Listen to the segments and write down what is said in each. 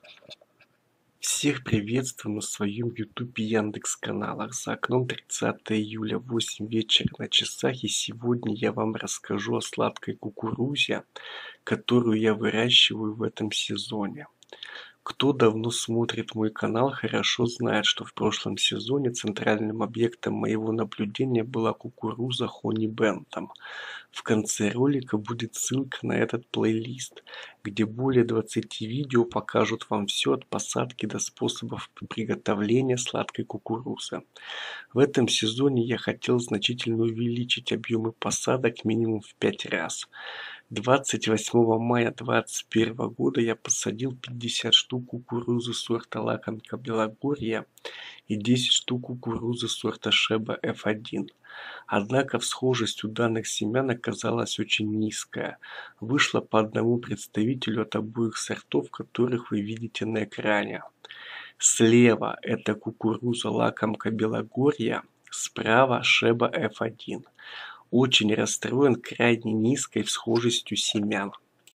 Всех приветствую на своем YouTube и Яндекс.каналах. За окном 30 июля, 8 вечера на часах, и сегодня я вам расскажу о сладкой кукурузе, которую я выращиваю в этом сезоне. Кто давно смотрит мой канал, хорошо знает, что в прошлом сезоне центральным объектом моего наблюдения была кукуруза Honey Bentham. В конце ролика будет ссылка на этот плейлист, где более 20 видео покажут вам все от посадки до способов приготовления сладкой кукурузы. В этом сезоне я хотел значительно увеличить объемы посадок минимум в 5 раз. 28 мая 2021 года я посадил 50 штук кукурузы сорта лакомка Белогорья и 10 штук кукурузы сорта Шеба F1. Однако всхожесть у данных семян оказалась очень низкая. Вышло по одному представителю от обоих сортов, которых вы видите на экране. Слева это кукуруза лакомка Белогорья, справа Шеба F1. Очень расстроен крайне низкой всхожестью семян.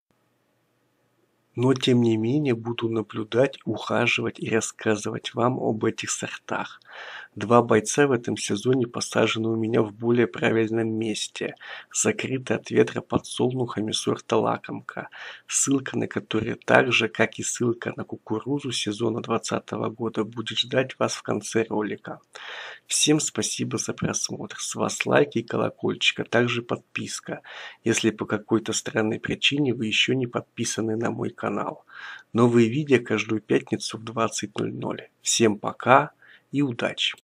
Но тем не менее буду наблюдать, ухаживать и рассказывать вам об этих сортах. Два бойца в этом сезоне посажены у меня в более правильном месте, закрыты от ветра подсолнухами сорта лакомка, ссылка на которые так же, как и ссылка на кукурузу сезона 2020 года, будет ждать вас в конце ролика. Всем спасибо за просмотр, с вас лайки и колокольчик, а также подписка, если по какой-то странной причине вы еще не подписаны на мой канал. Новые видео каждую пятницу в 20:00. Всем пока и удачи!